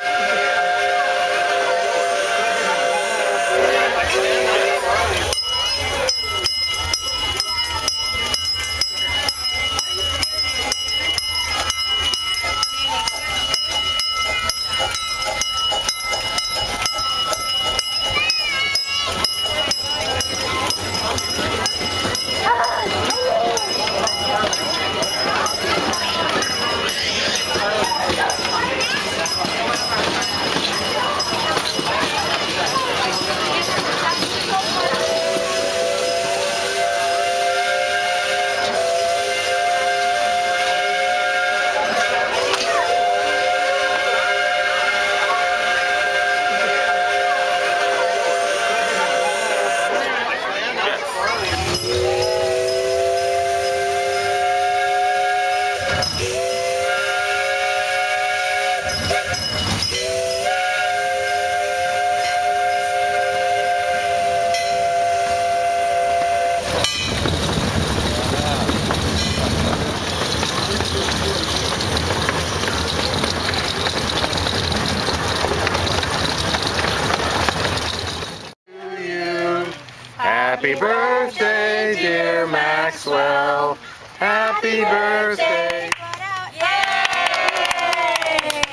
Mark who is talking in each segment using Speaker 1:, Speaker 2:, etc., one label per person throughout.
Speaker 1: Happy birthday, dear Maxwell. Happy birthday.
Speaker 2: Yay!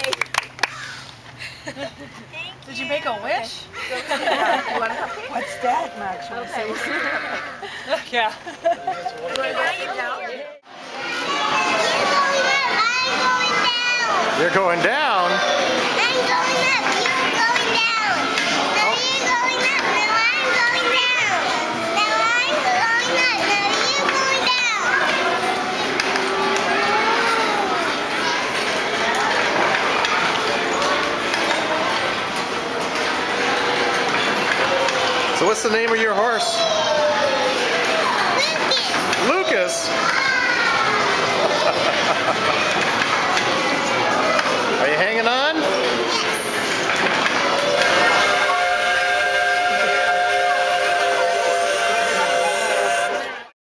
Speaker 3: Did you make a wish?
Speaker 4: What's that, Maxwell?
Speaker 3: Yeah.
Speaker 1: You're going down?
Speaker 2: I'm going up, you're going down. Now you're going up, now I'm going down. Now I'm going up, now you're going down.
Speaker 1: So what's the name of your horse?
Speaker 2: Lucas.
Speaker 1: Lucas?